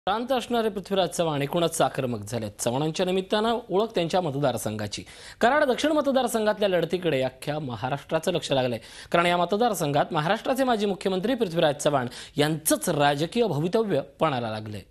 शांत असणारे पृथ्वीराज चव्हाण एकूणच आक्रमक झालेत। चव्हाणांच्या निमित्तानं ओळख त्यांच्या मतदारसंघाची। कराड दक्षिण मतदारसंघातल्या लढतीकडे अख्ख्या महाराष्ट्राचं लक्ष लागलंय, कारण या मतदारसंघात महाराष्ट्राचे माजी मुख्यमंत्री पृथ्वीराज चव्हाण यांचंच राजकीय भवितव्य पणाला लागलंय।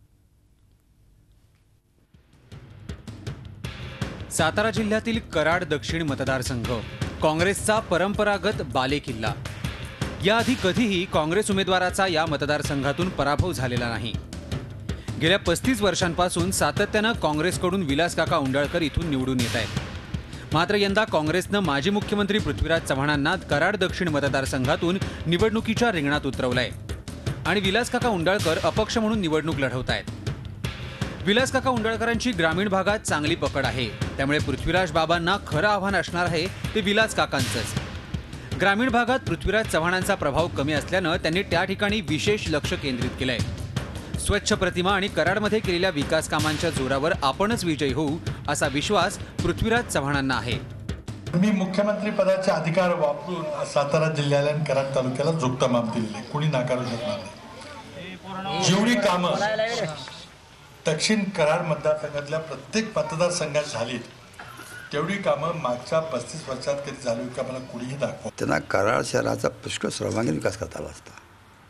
सातारा जिल्ह्यातील कराड दक्षिण मतदारसंघ काँग्रेसचा परंपरागत बालेकिल्ला। याआधी कधीही काँग्रेस उमेदवाराचा या मतदारसंघातून पराभव झालेला नाही। गेल्या 35 वर्षांपासून सातत्यानं काँग्रेसकडून विलासकाका उंडाळकर इथून निवडून येत आहेत। मात्र यंदा काँग्रेसनं माजी मुख्यमंत्री पृथ्वीराज चव्हाणांना कराड दक्षिण मतदारसंघातून निवडणुकीच्या रिंगणात उतरवलंय आणि विलासकाका उंडाळकर अपक्ष म्हणून निवडणूक लढवत आहेत। विलासकाका उंडाळकरांची ग्रामीण भागात चांगली पकड आहे, त्यामुळे पृथ्वीराज बाबांना खरं आव्हान असणार आहे ते विलासकाकांचंच। ग्रामीण भागात पृथ्वीराज चव्हाणांचा प्रभाव कमी असल्यानं त्यांनी त्या ठिकाणी विशेष लक्ष केंद्रित केलंय। स्वच्छ प्रतिमा आणि कराडमध्ये केलेल्या विकास कामांच्या जोरावर आपणच विजयी होऊ असा विश्वास पृथ्वीराज चव्हाणांना आहे। मी मुख्यमंत्री पदाचे अधिकार वापरून सातारा जिल्ह्याला आणि कराड तालुक्याला जोगता माप दिलेले, कोणी नाकारू शकणार नाही। जेवढी कामं दक्षिण कराड मतदारसंघातल्या प्रत्येक मतदारसंघात झाली तेवढी कामं मागच्या 35 वर्षात कधी झाली का मला कुणीही दाखवा। त्यांना कराड शहराचा पुष्कळ सर्वांगीण विकास करता आला असता,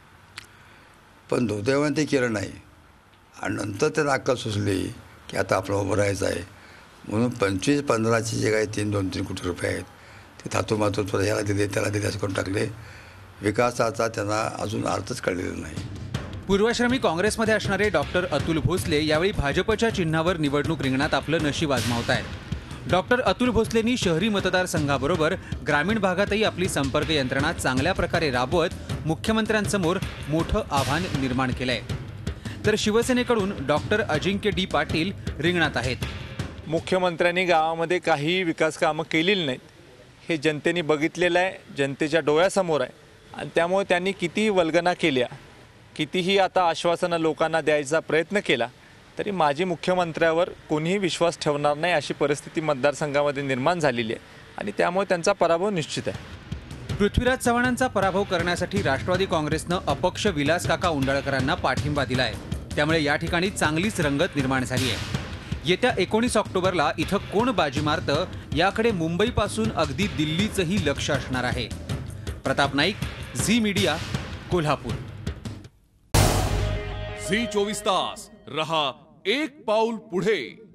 पण दुर्दैवाने ते केलं नाही। आणि नंतर त्यांना अक्कल सुचली की आता आपलं उभं राहायचं आहे, म्हणून 25-15चे जे काही 2-3 कोटी रुपये आहेत ते थातूमातून थोडं ह्याला दिले त्याला दिले असं करून टाकले। विकासाचा त्यांना अजून अर्थच कळलेला नाही। पूर्वाश्रमी काँग्रेसमध्ये असणारे डॉक्टर अतुल भोसले यावेळी भाजपच्या चिन्हावर निवडणूक रिंगणात आपलं नशीब आजमावत आहेत। डॉक्टर अतुल भोसलेंनी शहरी मतदारसंघाबरोबर ग्रामीण भागातही आपली संपर्क यंत्रणा चांगल्या प्रकारे राबवत मुख्यमंत्र्यांसमोर मोठं आव्हान निर्माण केलंय। तर शिवसेनेकडून डॉक्टर अजिंक्य डी पाटील रिंगणात आहेत। मुख्यमंत्र्यांनी गावामध्ये काही विकास कामं केलेली नाहीत हे जनतेने बघितलेलं आहे, जनतेच्या डोळ्यासमोर आहे। आणि त्यामुळे त्यांनी कितीही वल्गना केल्या, कितीही आता आश्वासनं लोकांना द्यायचा प्रयत्न केला तरी माजी मुख्यमंत्र्यावर कोणीही विश्वास ठेवणार नाही अशी परिस्थिती मतदारसंघामध्ये निर्माण झालेली आहे आणि त्यामुळे त्यांचा पराभव निश्चित आहे। पृथ्वीराज चव्हाणांचा पराभव करण्यासाठी राष्ट्रवादी काँग्रेसनं अपक्ष विलासकाका उंडाळकरांना पाठिंबा दिलाय, त्यामुळे या ठिकाणी चांगलीच रंगत निर्माण झाली आहे। येत्या 19 ऑक्टोबरला इथं कोण बाजी मारतं याकडे मुंबईपासून अगदी दिल्लीचंही लक्ष असणार आहे। Pratap Naik, Zee media, Kolhapur. Zee 24 तास रहा एक पाऊल पुढे।